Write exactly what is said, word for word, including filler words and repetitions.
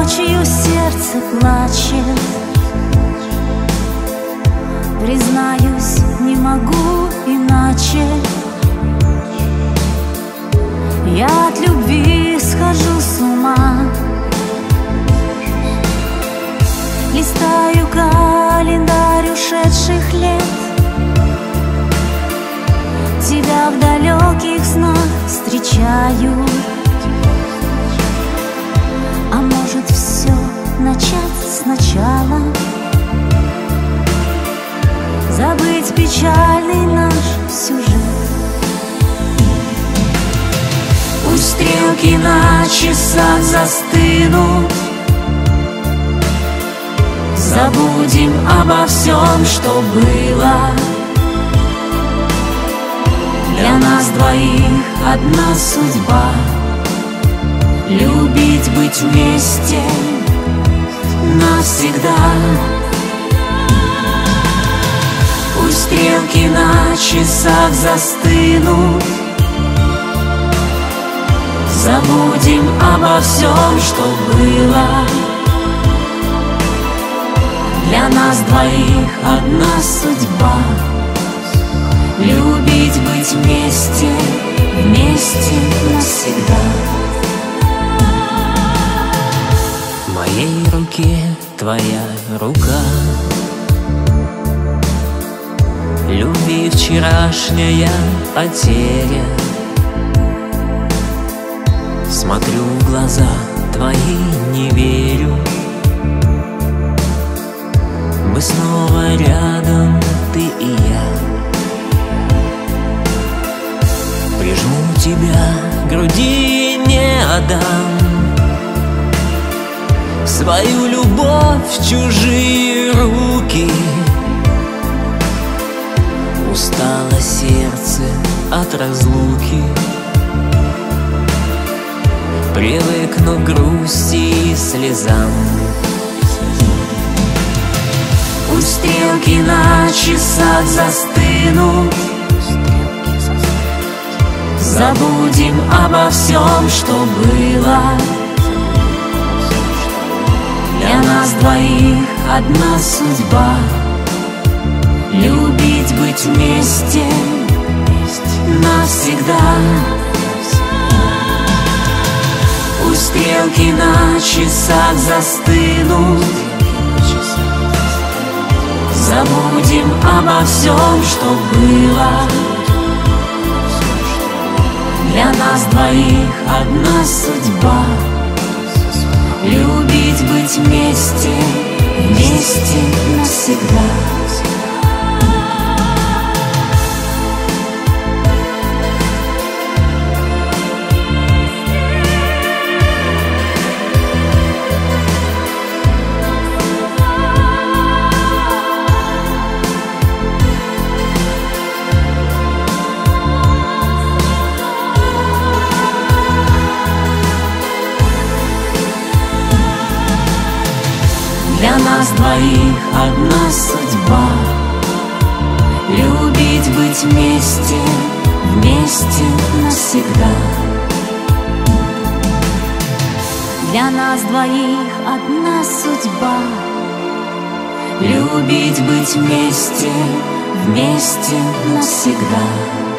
ночью сердце плачет. Признаюсь, не могу иначе. Я от любви схожу с ума. Листаю календарь ушедших лет. Тебя в далеких снах встречаю. А может, все начать сначала? Забыть печальный наш сюжет. Пусть стрелки на часах застынут. Забудем обо всем, что было. Для нас двоих одна судьба. Любить, быть вместе навсегда. Пусть стрелки на часах застынут. Забудем обо всем, что было. Для нас двоих одна судьба. Любить, быть вместе, вместе навсегда. В моей руке твоя рука. Любви вчерашняя потеря. Смотрю в глаза твои, не верю. Мы снова рядом, ты и я. Прижму тебя к груди, не отдам свою любовь в чужие руки. Устало сердце от разлуки. Привыкну к грусти и слезам. Пусть стрелки на часах застынут. Забудем обо всем, что было. Для нас двоих одна судьба. Любить, быть вместе навсегда. Пусть стрелки на часах застынут. Забудем обо всем, что было. Для нас двоих одна судьба. Любить, быть вместе, вместе навсегда. Для нас двоих одна судьба. Любить, быть вместе, вместе навсегда. Для нас двоих одна судьба. Любить, быть вместе, вместе навсегда.